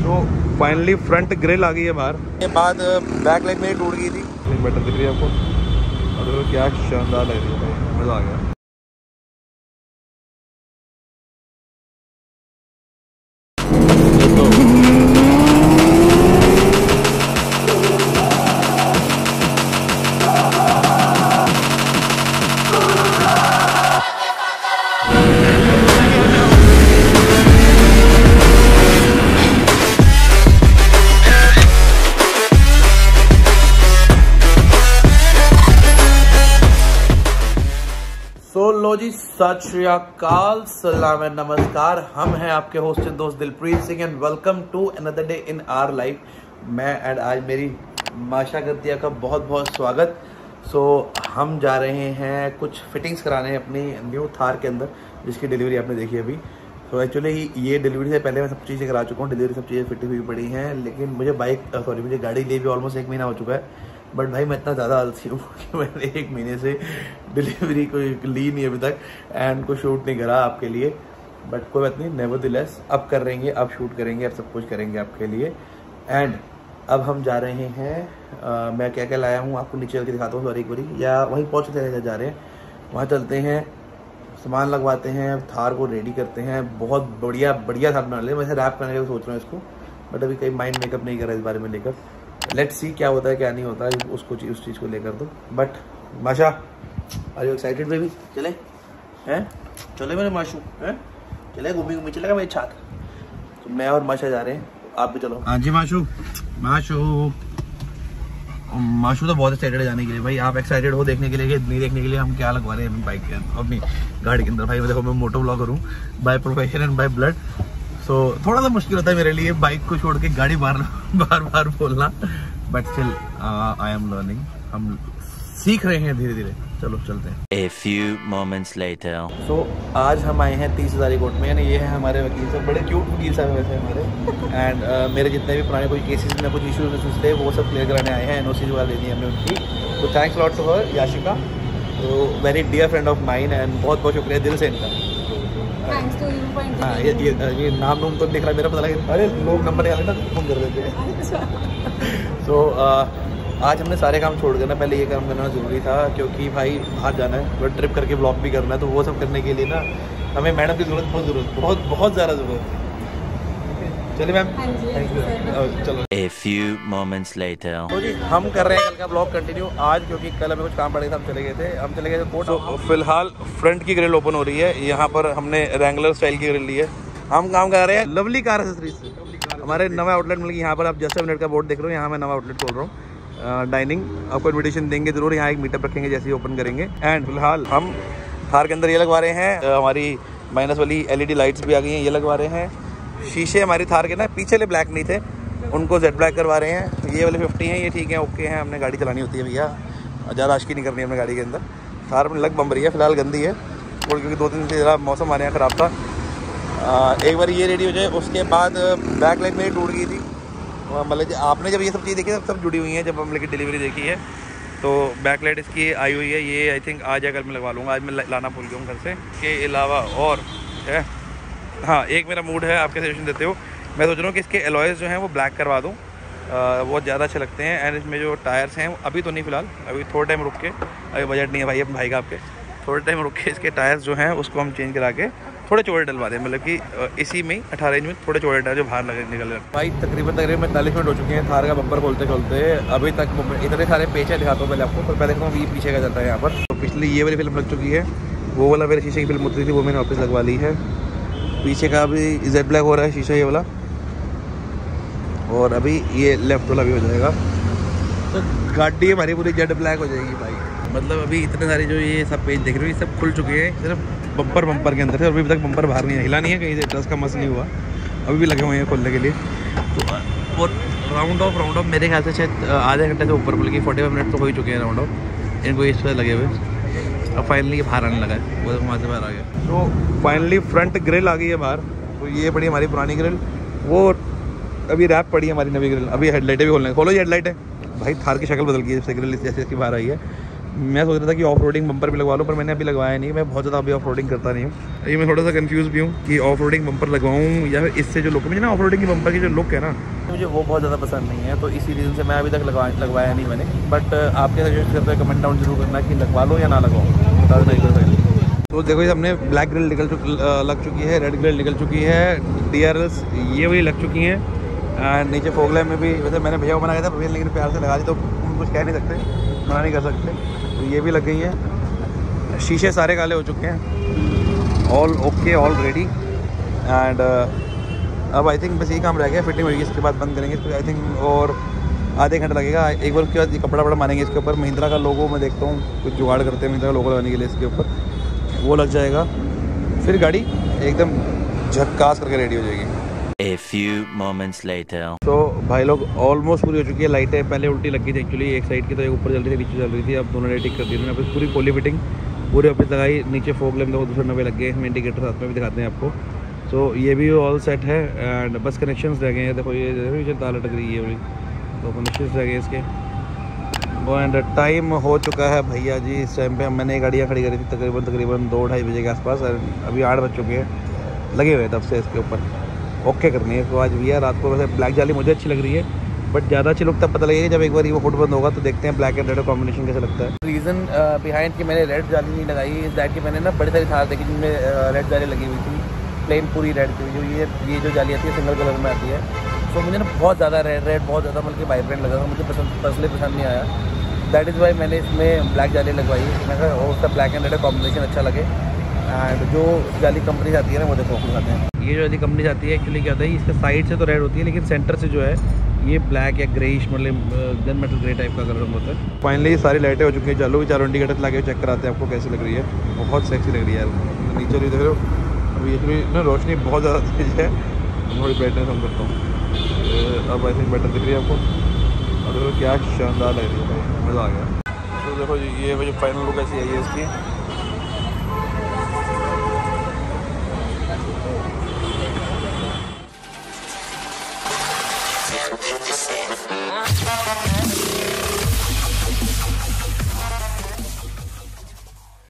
तो finally front grille आ गई है बाहर। के बाद बैक लाइट मेरी टूट गई थी, बेटर दिख रही है आपको। और क्या शानदार लग रही है भाई, मज़ा आ गया। लो जी, सत श्री अकाल, सलाम है, नमस्कार। हम हैं आपके होस्ट एंड दोस्त Dilpreet Singh and welcome to another day in our life. मैं एंड आज मेरी माशा गद्दिया का बहुत बहुत स्वागत। हम जा रहे हैं कुछ फिटिंग्स कराने अपनी न्यू थार के अंदर, जिसकी डिलीवरी आपने देखी अभी। एक्चुअली ये डिलीवरी से पहले मैं सब चीज़ें करा चुका हूँ, डिलीवरी सब चीज़ें फिटिंग हुई पड़ी हैं। लेकिन मुझे मुझे गाड़ी लिए भी ऑलमोस्ट 1 महीना हो चुका है। बट भाई मैं इतना ज़्यादा आलसी हूँ कि मैंने 1 महीने से डिलीवरी कोई ली नहीं अभी तक एंड कोई शूट नहीं करा आपके लिए। बट कोई बात नहीं, नेवरदिलेस अब कर रहेंगे, अब शूट करेंगे, अब सब कुछ करेंगे आपके लिए। एंड अब हम जा रहे हैं, मैं क्या क्या लाया हूँ आपको नीचे चल के दिखाता हूँ। सॉरी एक बारी, या वहीं पहुँच के जा रहे हैं, वहाँ चलते हैं, सामान लगवाते हैं, थार को रेडी करते हैं। बहुत बढ़िया बढ़िया थार बना ले। वैसे रैप करने का सोच रहा हूँ इसको, बट अभी कहीं माइंड मेकअप नहीं करा इस बारे में लेकर। लेट्स सी क्या होता है क्या नहीं होता है उसको, उस चीज़ को लेकर। तो बट माशा, आर यू एक्साइटेड बेबी? चले हैं, चले मेरे माशू हैं, चले घूमी चलेगा मेरे छात्र। तो मैं और माशा जा रहे हैं, आप भी चलो। हाँ जी माशू, माशू तो बहुत एक्साइटेड है जाने के लिए। भाई आप एक्साइटेड हो देखने के लिए, नहीं देखने के लिए हम क्या लगवा रहे हैं बाइक के अंदर, अपनी गाड़ी के अंदर। भाई देखो, मैं मोटो ब्लॉगर हूँ by profession and by blood. तो थोड़ा सा मुश्किल होता है मेरे लिए बाइक को छोड़ के गाड़ी बार बार बोलना, but still I am learning. हम सीख रहे हैं धीरे धीरे। चलो चलते हैं। A few moments later. So, आज हम आए हैं 30 हज़ारी कोर्ट में, यानी ये है हमारे वकील साहब, बड़े क्यूट वकील साहब वैसे हमारे। एंड मेरे जितने भी पुराने कोई केसेस में कुछ इशूज थे वो सब क्लियर कराने आए हैं। NOC वगैरह देनी है हमने उनकी। तो thanks lot to her, Yashika, तो very dear friend of mine and बहुत बहुत शुक्रिया दिल से इनका। हाँ, ये नाम तो दिख रहा है मेरा, पता लगा अरे लोग नंबर निकाले ना फोन कर देते हैं। तो आज हमने सारे काम छोड़ देना, पहले ये काम करना ज़रूरी था क्योंकि भाई बाहर जाना है, बट ट्रिप करके ब्लॉग भी करना है। तो वो सब करने के लिए ना हमें मैडम की बहुत ज़्यादा ज़रूरत है। चलिए मैम, थैंक यू। चलो। A few moments later. तो जी हम कर रहे हैं कल का ब्लॉग कंटिन्यू आज, क्योंकि कल हमें कुछ काम पड़े थे, हम चले गए थे कोर्ट। तो फिलहाल फ्रंट की ग्रिल ओपन हो रही है। यहाँ पर हमने रैंगलर स्टाइल की ग्रिल ली है। हम काम कर रहे हैं लवली कार एक्सेसरीज से। हमारे नवा आउटलेट मिल गया यहाँ पर, आप जस्ट मिनट का बोर्ड देख रहे हो, यहाँ मैं नवा आउटलेट खोल रहा हूँ। डाइनिंग आपको इन्विटेशन देंगे जरूर, यहाँ एक मीटअप रखेंगे जैसे ही ओपन करेंगे। एंड फिलहाल हम थार के अंदर ये लगवा रहे हैं, हमारी माइनस वाली LED लाइट्स भी आ गई हैं, ये लगवा रहे हैं। शीशे हमारी थार के ना पीछे ले ब्लैक नहीं थे, उनको जेड ब्लैक करवा रहे हैं। ये वाले 50 हैं, ये ठीक है, ओके हैं। हमने गाड़ी चलानी होती है भैया, ज़्यादा आशकी नहीं करनी है हमने गाड़ी के अंदर। थार में लग बम रही है, फिलहाल गंदी है और क्योंकि 2-3 दिन से ज़रा मौसम हमारे यहाँ ख़राब था। एक बार ये रेडी हो जाए, उसके बाद बैक लाइट मेरी टूट गई थी। मतलब आपने जब ये सब चीज़ देखी सब जुड़ी हुई हैं, जब हम लेकर डिलीवरी देखी है तो बैक लाइट इसकी आई हुई है। ये आई थिंक आज या कल मैं लगवा लूँगा, आज मैं लाना भूल गया हूँ घर से। के अलावा और है, हाँ, एक मेरा मूड है, आपके सजेशन देते हो, मैं सोच रहा हूँ कि इसके एलॉयज़ जो हैं वो ब्लैक करवा दूँ, बहुत ज़्यादा अच्छे लगते हैं। एंड इसमें जो टायर्स हैं अभी तो नहीं, फिलहाल अभी थोड़ा टाइम रुक के, अभी बजट नहीं है भाई अपने भाई का आपके, थोड़ा टाइम रुक के इसके टायर्स जो हैं उसको हम चेंज करा के थोड़े चौड़े डलवा दें। मतलब कि इसी में 18 इंच में थोड़े चौड़े टायर जो बाहर निकल रहे हैं। भाई तकरीबन 45 मिनट हो चुके हैं थार का बम्पर खोलते खोलते। अभी तक इतने सारे पेच है, दिखाता हूँ पहले आपको। पहले देखो ये पीछे का चलता है यहाँ पर। तो पिछली ये वाली फिल्म लग चुकी है, वो वाला मेरे शीशे की फिल्म उतरी थी, वो मैंने वापस लगवा ली है। पीछे का अभी जेड ब्लैक हो रहा है शीशा ये वाला, और अभी ये लेफ्ट वाला भी हो जाएगा। तो गाड़ी हमारी पूरी जेड ब्लैक हो जाएगी भाई। मतलब अभी इतने सारे जो ये सब पेज देख रहे हो ये सब खुल चुके हैं, सिर्फ बम्पर के अंदर थे, अभी तक बम्पर बाहर नहीं हिला नहीं है, कहीं से डस्ट का मस नहीं हुआ, अभी भी लगे हुए हैं खोलने के लिए। तो और राउंड ऑफ मेरे ख्याल से शायद आधे घंटे से ऊपर, बल्कि 45 मिनट तो हो ही चुके हैं राउंड ऑफ इनको इस पर लगे हुए। अब फाइनली बाहर आने लगा है, वो वहाँ से बाहर आ गया। तो फाइनली फ्रंट ग्रिल आ गई है बाहर। तो ये पड़ी हमारी पुरानी ग्रिल, वो अभी रैप पड़ी है हमारी नवी ग्रिल। अभी हेडलाइटें भी खोलना है, खोलो ये हेडलाइट है भाई। थार की शक्ल बदल गई जब से ग्रिल जैसे इसकी बाहर आई है। मैं सोच रहा था कि ऑफ रोडिंग बम्पर भी लगवा लूँ, पर मैंने अभी लगवाया नहीं। मैं बहुत ज़्यादा अभी ऑफ रोडिंग करता नहीं हूँ। ये मैं थोड़ा सा कंफ्यूज भी हूँ कि ऑफ रोडिंग बम्पर लगवाऊँ या फिर इससे जो लुक है, मुझे ना ऑफ रोडिंग की बम्पर की जो लुक है ना, मुझे वो बहुत ज़्यादा पसंद नहीं है। तो इसी रीज़न से मैं अभी तक लगवाया नहीं मैंने। बट आपके सजेस्ट करते हैं कमेंट डाउन जरूर करना कि लगवा लो या ना लगवाऊँ, बता देना एक बार। तो देखो ये हमने ब्लैक ग्रिल लग चुकी है, रेड ग्रिल निकल चुकी है, DRLs ये वही लग चुकी हैं। एंड नीचे फॉग लैम्प में भी वैसे मैंने भैया को मना किया था भैया, लेकिन प्यार से लगा दी तो हम कुछ कह नहीं सकते, मना नहीं कर सकते। तो ये भी लग गई हैं। शीशे सारे काले हो चुके हैं, all okay, all ready. And अब आई थिंक बस यही काम रह गया, फिटिंग होगी, इसके बाद बंद करेंगे इसको। आई थिंक और आधे घंटे लगेगा। एक बार उसके बाद कपड़ा वपड़ा मारेंगे इसके ऊपर। महिंद्रा का लोगो मैं देखता हूँ कुछ जुगाड़ करते हैं महिंद्रा का लोगो लगाने के लिए इसके ऊपर, वो लग जाएगा। फिर गाड़ी एकदम झक्कास करके रेडी हो जाएगी। A few moments later. तो भाई लोग ऑलमोस्ट पूरी हो चुकी है। लाइटें पहले उल्टी लगी थी एक्चुअली, एक साइड की तो एक ऊपर चल रही थी, नीचे चल रही थी। अब दोनों ने ठीक कर दी मैंने। फिर पूरी पोली फिटिंग पूरी ऑफिस लगाई। नीचे फोक लैम्प देखो 290 लग गए हैं, इंडिकेटर साथ में भी दिखाते हैं आपको। सो ये भी ऑल सेट है। एंड बस कनेक्शंस रह गए हैं, देखो ये तार लटक रही है, तो कनेक्शंस रह गए इसके। एंड टाइम हो चुका है भैया जी। इस टाइम पे मैंने गाड़ियाँ खड़ी करी थी तकरीबन 2-2:30 बजे के आसपास। अभी 8 बज चुके हैं, लगे हुए तब से इसके ऊपर ओके करनी है इसको आज भैया। रात को वैसे ब्लैक जाली मुझे अच्छी लग रही है, बट ज़्यादा अच्छी लुक तब पता लगेगी जब एक बार वो हुड बंद होगा, तो देखते हैं ब्लैक एंड रेड कॉम्बिनेशन कैसा लगता है। रीज़न बिहाइंड कि मैंने रेड जाली नहीं लगाई इस दैट कि मैंने ना बड़ी सारी थार देखी जिनमें रेड जाली लगी हुई थी, प्लेन पूरी रेड की। जो ये जो जाली आती है सिंगल कलर में आती है। तो मुझे ना बहुत ज़्यादा रेड बहुत ज़्यादा बल्कि वाइब्रेंट लगा था, मुझे पर्सनली पसंद नहीं आया। दैट इज़ वाई मैंने इसमें ब्लैक जाली लगवाई। मैं कहा उसका ब्लैक एंड रेड कॉम्बिनेशन अच्छा लगे। एंड जो जाली कंपनी आती है ना वो देखो दिखाते हैं। ये जो जाली कंपनी आती है एक्चुअली क्या होता है, इसका साइड से तो रेड होती है लेकिन सेंटर से जो है ये ब्लैक या ग्रेइश मतलब गन मेटल ग्रे टाइप का कलर होता है। फाइनली सारी लाइटें हो चुकी हैं चालू। 4 इंडिकेटर ला के चेक कराते हैं आपको कैसी लग रही है। बहुत सेक्सी लग रही है यार। नीचे भी देख रहे हो, अभी एक्चुअली ना रोशनी बहुत ज़्यादा तेज है, थोड़ी ब्राइटनेस कम करता हूँ। अब आई थिंक बेटर दिख रही है आपको। और देखो क्या शानदार लग रही है भाई, मज़ा आ गया। तो देखो ये जो फाइनल लुक ऐसी आई है इसकी।